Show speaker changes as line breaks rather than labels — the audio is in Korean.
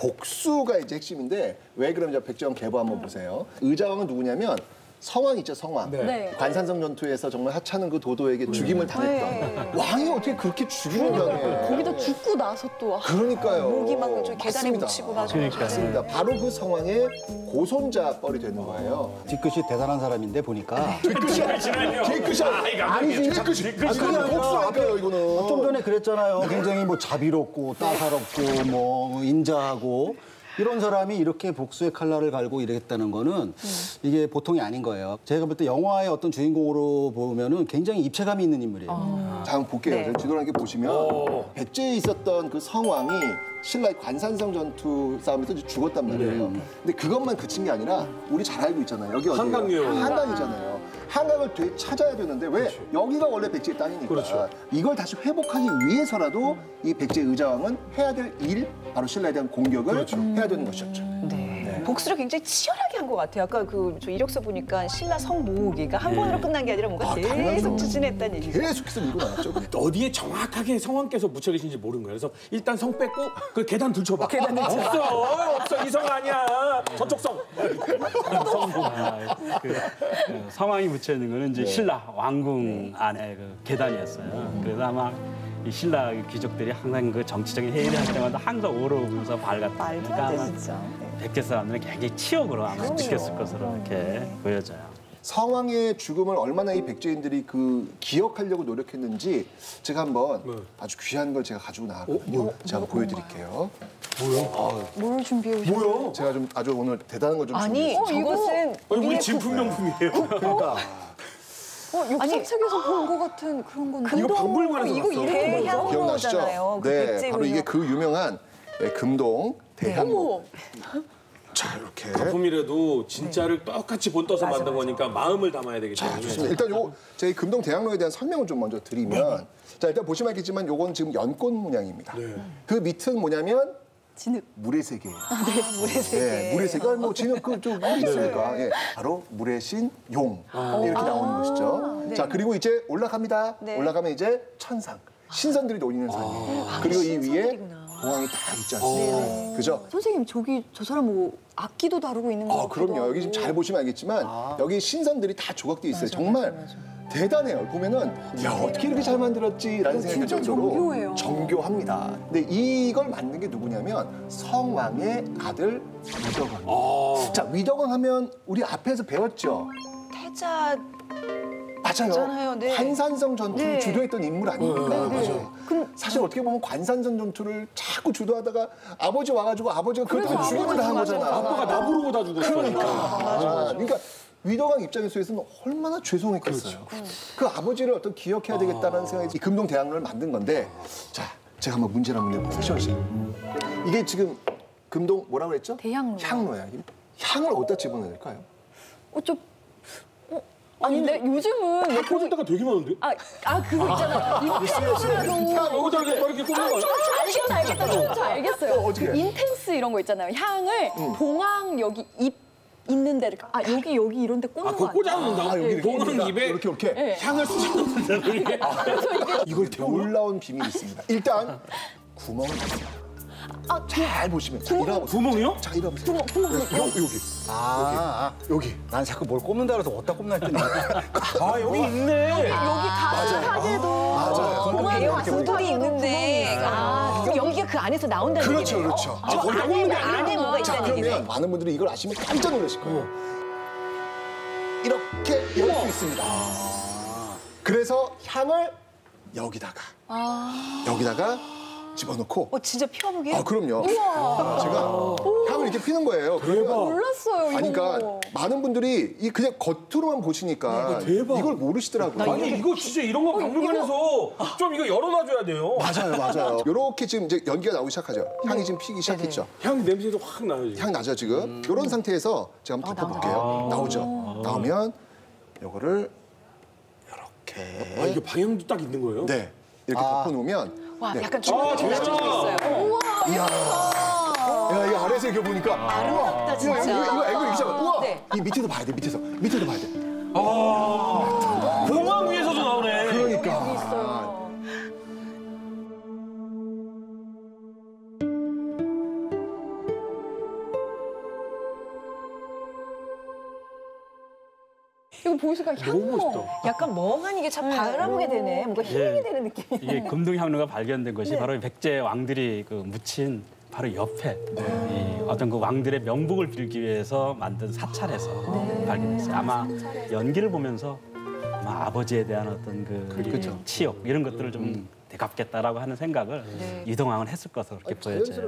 복수가 이제 핵심인데 왜 그러면 백제왕 계보 한번 보세요. 의자왕은 누구냐면 성왕 있죠, 성왕.
네.
관산성 전투에서 정말 하찮은 그 도도에게 죽임을 당했던 왕이 어떻게 그렇게 죽임을 당해?
거기다 죽고 나서 또
그러니까요.
목이 막 저 계단에
맞습니다.
묻히고 나서.
맞습니다. 바로 그 성왕의 고손자 뻘이 되는 거예요.
뒤끝이 대단한 사람인데 보니까
뒤끝이 아니지. 뒤끝이 그냥 복수라니까요, 이거는.
좀 전에 그랬잖아요. 굉장히 뭐 자비롭고 따사롭고 뭐 인자하고 이런 사람이 이렇게 복수의 칼날을 갈고 이랬다는 거는 이게 보통이 아닌 거예요. 제가 볼 때 영화의 어떤 주인공으로 보면은 굉장히 입체감이 있는 인물이에요.
자, 한번 볼게요.
네.
지도를 이렇게 보시면 백제에 있었던 그 성왕이 신라의 관산성 전투 싸움에서 이제 죽었단 말이에요. 근데 그것만 그친 게 아니라 우리 잘 알고 있잖아요. 여기 어디예요?
한강이요.
한강이잖아요. 한강을 되찾아야 되는데 왜? 여기가 원래 백제의 땅이니까.
그렇죠.
이걸 다시 회복하기 위해서라도 이 백제 의자왕은 해야 될 일, 바로 신라에 대한 공격을 해야 되는 것이었죠.
네. 복수를 굉장히 치열하게 한 것 같아요. 아까 저 이력서 보니까 신라 성모으기가 한 번으로 끝난 게 아니라 뭔가 계속
당연하죠.
추진했다는 얘기죠.
계속해서 밀고 나왔죠.
어디에 정확하게 성왕께서 묻혀 계신지 모르는 거예요. 그래서 일단 성 뺏고 그 계단 들춰봐. 없어 이 성 아니야. 저쪽 성.
성왕이 묻혀 있는 거는 이제 신라 왕궁 안에 그 계단이었어요. 그래서 아마 이 신라 귀족들이 항상 그 정치적인 회의를 할 때마다 항상 오르면서 밝았다.
말도
그러니까
안 돼,
아마
진짜.
백제 사람들은 굉장히 치욕으로 아마 느꼈을 것으로 이렇게 보여져요.
성왕의 죽음을 얼마나 이 백제인들이 그 기억하려고 노력했는지 제가 한번 아주 귀한 걸 제가 가지고 나왔거든요. 제가 한번 보여드릴게요.
뭘 준비해 오셨어요?
뭐요? 제가 좀 아주 오늘 대단한 걸 좀
아니,
준비했어요.
저것은
우리 진품명품이에요.
그러니까
역사책에서 본 것 같은 그런 건데.
이거 박물관에서
이거
봤어.
대향로잖아요. 그
네,
백제
바로 이게
의료.
그 유명한 금동 대향로. 자, 이렇게.
작품이라도 진짜를 똑같이 본떠서 만든 거니까 마음을 담아야 되기 때문에.
좋습니다. 일단 요거 저희 금동 대학로에 대한 설명을 좀 먼저 드리면 자, 일단 보시면 알겠지만 요건 지금 연꽃 문양입니다. 그 밑은 뭐냐면
진흙.
물의 세계예요.
물의 세계.
네, 물의 세계. 뭐 진흙 그좀 물이 있으니까. 예, 바로 물의 신 용. 이렇게 나오는 것이죠. 자, 그리고 이제 올라갑니다.
네.
올라가면 이제 천상. 신선들이 놀이는 산이에요. 그리고 이 위에
신선들이구나.
공항이 다 있지 않습니까? 그죠?
선생님 저 사람 뭐 악기도 다루고 있는 거 같기도
그럼요. 여기 지금 잘 보시면 알겠지만 여기 신선들이 다 조각돼 있어요. 정말 대단해요. 보면은 야, 어떻게 이렇게 잘 만들었지라는 생각이 들
진짜
정도로
정교해요.
정교합니다. 근데 이걸 만든 게 누구냐면 성왕의 아들 위덕왕. 자, 위덕왕 하면 우리 앞에서 배웠죠.
태자
맞아요.
있잖아요. 네.
관산성 전투를
네.
주도했던 인물 아닙니까? 맞아요. 사실 어떻게 보면 관산성 전투를 자꾸 주도하다가 아버지 와가지고 아버지가 그걸 다 죽임을 당한 거잖아.
아빠가 나부르고 다 죽었어.
그러니까 위덕왕 입장에서는 얼마나 죄송했겠어요. 그 아버지를 어떤 기억해야 되겠다는 생각이 이 금동 대학로를 만든 건데 자, 제가 한번 문제를 한번 내볼게요. 시원 씨. 이게 지금 금동 뭐라고 했죠?
대향로.
향로야. 향을 어디다 집어넣어야 될까요?
아닌데 요즘은
꽂을 때가 되게 많은데?
그거 있잖아요.
여기다 이렇게 꽂는 거 아니야?
저 알겠어요.
어떻게?
그 인텐스 이런 거 있잖아요. 향을 봉황 여기 입 있는 데를 여기 이런 데 꽂는 거
그거
아니에요?
꽂아놓는다고?
여기
봉황 입에
이렇게.
향을 쑤셔넣는다는
이걸 놀라운 비밀이 있습니다. 일단 구멍을 넣어요. 잘 보시면. 자, 일어나보세요.
구멍이요?
자, 일어나보세요. 여기. 여기.
난 자꾸 뭘 꼽는다 그래서 어디다 꼽나 했더니
여기 있네.
여기 가슴 사제도
배우 구독이 있는데 그럼 연기가 그 안에서 나온다는
그렇죠,
얘기예요?
그렇죠.
저 안에 뭐가
자,
있다는 얘기네.
그러면 많은 분들이 이걸 아시면 깜짝 놀라실 거예요. 이렇게 열 수 있습니다. 그래서 향을 여기다가 집어넣고
진짜 피워보게?
그럼요. 제가 향을 이렇게 피는 거예요. 그러면
몰랐어요 이거.
아니, 그러니까 많은 분들이 이 그냥 겉으로만 보시니까
대박.
이걸 모르시더라고요.
아니 이거 진짜 이런 거 박물관에서 좀 이거 열어놔줘야 돼요.
맞아요. 이렇게 지금 이제 연기가 나오기 시작하죠. 향이 지금 피기 시작했죠.
향 냄새도 확 나요. 지금.
향 나죠 지금. 이런 상태에서 제가 한번 덮어볼게요. 나오죠. 나오면 요거를 이렇게
이게 방향도 딱 있는 거예요?
네 이렇게 덮어놓으면
와,
네.
약간 중간에 달라질 수 있어요.
야, 이거 아래에서 이렇게 보니까
아름답다, 진짜.
이거 앵글 이렇게 잡아. 우와!
네.
이 밑에도 봐야 돼, 밑에도 봐야 돼.
봉황 위에서도 나오네.
그러니까.
이거 보시니까
너무
향로.
멋있다.
약간 멍하니 이게 참 바라보게 되네. 뭔가 힐링이 되는 느낌이에요.
이게 금등향로가 발견된 것이 바로 백제 왕들이 그 묻힌 바로 옆에 이 어떤 그 왕들의 명복을 빌기 위해서 만든 사찰에서 발견됐어요. 아마 연기를 보면서 아마 아버지에 대한 어떤 그 치욕 이런 것들을 좀 되갚겠다라고 하는 생각을 이동왕은 했을 것으로 그렇게 보여져요.